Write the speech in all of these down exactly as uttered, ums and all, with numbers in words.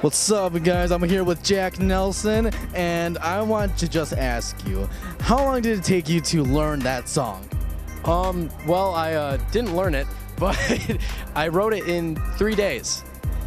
What's up, guys? I'm here with Jack Nelson, and I want to just ask you, how long did it take you to learn that song? Um, well, I uh, didn't learn it, but I wrote it in three days.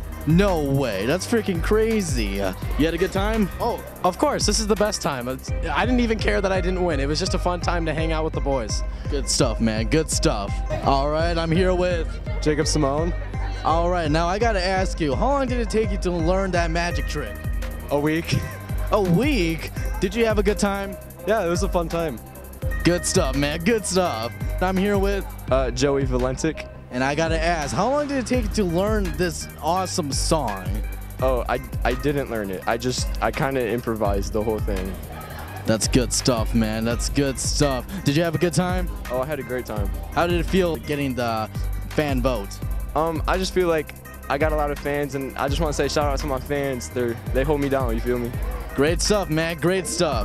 No way, that's freaking crazy. You had a good time? Oh, of course, this is the best time. It's, I didn't even care that I didn't win. It was just a fun time to hang out with the boys. Good stuff, man, good stuff. All right, I'm here with Jacob Simone. All right, now I gotta ask you, how long did it take you to learn that magic trick? A week. A week? Did you have a good time? Yeah, it was a fun time. Good stuff, man, good stuff. I'm here with Uh, Joey Valentic. and I gotta ask, how long did it take you to learn this awesome song? Oh, I, I didn't learn it. I just, I kind of improvised the whole thing. That's good stuff, man, that's good stuff. Did you have a good time? Oh, I had a great time. How did it feel getting the fan vote? Um, I just feel like I got a lot of fans, and I just want to say shout out to my fans. They're, they hold me down, you feel me? Great stuff, man, great stuff.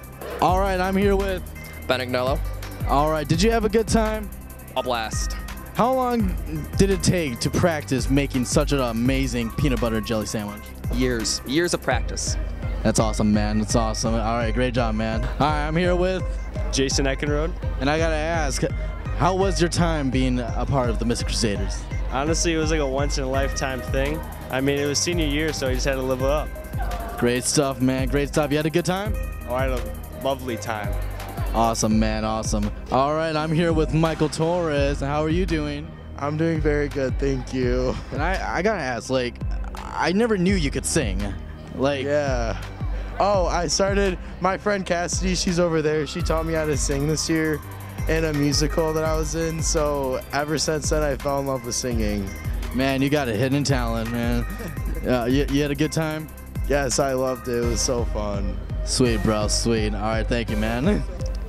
All right, I'm here with Benignello. All right, did you have a good time? A blast. How long did it take to practice making such an amazing peanut butter and jelly sandwich? Years. Years of practice. That's awesome, man. That's awesome. All right, great job, man. All right, I'm here with Jason Eckenrode. and I gotta ask, how was your time being a part of the Mister Crusaders? Honestly, it was like a once-in-a-lifetime thing. I mean, it was senior year, so I just had to live it up. Great stuff, man. Great stuff. You had a good time? Oh, I had a lovely time. Awesome, man. Awesome. All right, I'm here with Michael Torres. How are you doing? I'm doing very good, thank you. And I, I gotta ask, like, I never knew you could sing. Like, Yeah. Oh, I started, my friend Cassidy, she's over there. She taught me how to sing this year in a musical that I was in. So ever since then, I fell in love with singing. man, you got a hidden talent, man. Uh, you, you had a good time? Yes, I loved it. It was so fun. Sweet, bro. Sweet. All right, thank you, man.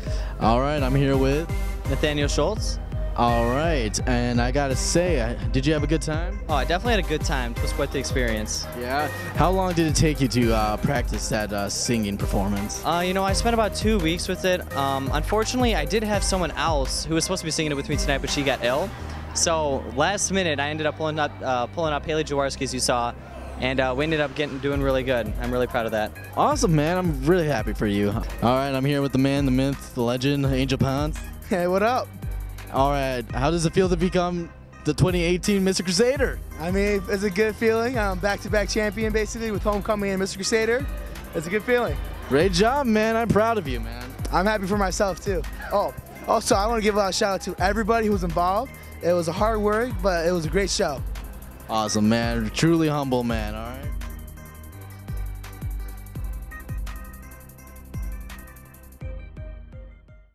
All right, I'm here with. Nathaniel Schultz. All right, and I gotta say, I- did you have a good time? Oh, I definitely had a good time. It was quite the experience. Yeah. How long did it take you to uh, practice that uh, singing performance? Uh, you know, I spent about two weeks with it. Um, unfortunately, I did have someone else who was supposed to be singing it with me tonight, but she got ill. So last minute, I ended up pulling up, uh, pulling up Haley Jaworski, as you saw, and uh, we ended up getting doing really good. I'm really proud of that. Awesome, man. I'm really happy for you. All right, I'm here with the man, the myth, the legend, Angel Ponce. Hey, what up? All right, how does it feel to become the twenty eighteen Mister Crusader? I mean, it's a good feeling. I'm back-to-back champion, basically, with Homecoming and Mister Crusader. It's a good feeling. Great job, man. I'm proud of you, man. I'm happy for myself, too. Oh, also, I want to give a shout-out to everybody who was involved. It was a hard work, but it was a great show. Awesome, man. Truly humble, man. All right.